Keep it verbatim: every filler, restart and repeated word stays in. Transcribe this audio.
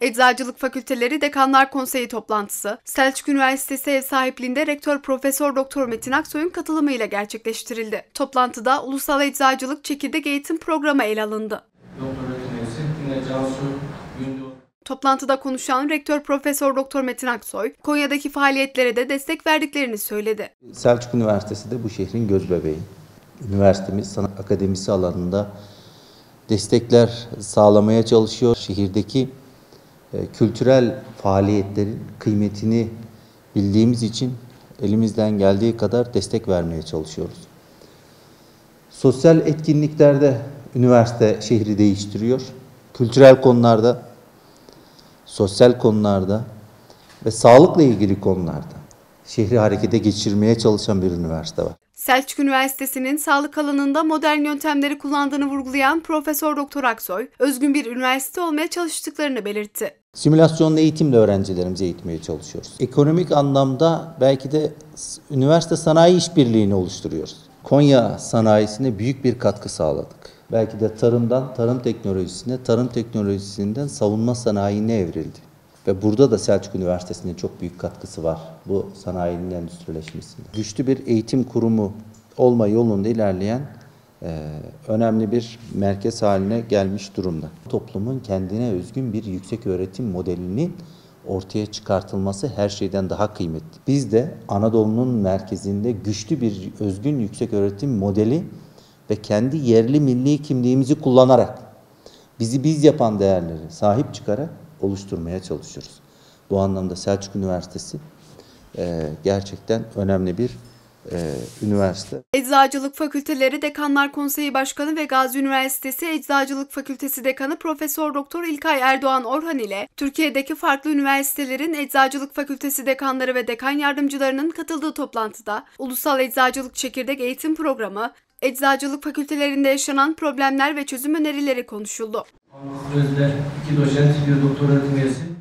Eczacılık Fakülteleri Dekanlar Konseyi toplantısı, Selçuk Üniversitesi ev sahipliğinde Rektör Profesör Doktor Metin Aksoy'un katılımıyla gerçekleştirildi. Toplantıda Ulusal Eczacılık Çekirdek Eğitim Programı ele alındı. Toplantıda konuşan Rektör Profesör Doktor Metin Aksoy, Konya'daki faaliyetlere de destek verdiklerini söyledi. Selçuk Üniversitesi de bu şehrin gözbebeği. Üniversitemiz sanat akademisi alanında destekler sağlamaya çalışıyor. Şehirdeki e, kültürel faaliyetlerin kıymetini bildiğimiz için elimizden geldiği kadar destek vermeye çalışıyoruz. Sosyal etkinliklerde üniversite şehri değiştiriyor. Kültürel konularda, sosyal konularda ve sağlıkla ilgili konularda şehri harekete geçirmeye çalışan bir üniversite var. Selçuk Üniversitesi'nin sağlık alanında modern yöntemleri kullandığını vurgulayan Profesör Doktor Aksoy, özgün bir üniversite olmaya çalıştıklarını belirtti. Simülasyonlu eğitimle öğrencilerimizi eğitmeye çalışıyoruz. Ekonomik anlamda belki de üniversite sanayi işbirliğini oluşturuyoruz. Konya sanayisine büyük bir katkı sağladık. Belki de tarımdan tarım teknolojisine, tarım teknolojisinden savunma sanayine evrildi. Ve burada da Selçuk Üniversitesi'nin çok büyük katkısı var bu sanayinin endüstrileşmesinde. Güçlü bir eğitim kurumu olma yolunda ilerleyen e, önemli bir merkez haline gelmiş durumda. Toplumun kendine özgün bir yüksek öğretim modelinin ortaya çıkartılması her şeyden daha kıymetli. Biz de Anadolu'nun merkezinde güçlü bir özgün yüksek öğretim modeli ve kendi yerli milli kimliğimizi kullanarak bizi biz yapan değerleri sahip çıkarak oluşturmaya çalışıyoruz. Bu anlamda Selçuk Üniversitesi e, gerçekten önemli bir e, üniversite. Eczacılık Fakülteleri Dekanlar Konseyi Başkanı ve Gazi Üniversitesi Eczacılık Fakültesi Dekanı Profesör Doktor İlkay Erdoğan Orhan ile Türkiye'deki farklı üniversitelerin Eczacılık Fakültesi dekanları ve dekan yardımcılarının katıldığı toplantıda Ulusal Eczacılık Çekirdek Eğitim Programı, eczacılık fakültelerinde yaşanan problemler ve çözüm önerileri konuşuldu. Sözler iki doçent, bir doktor öğretim üyesi.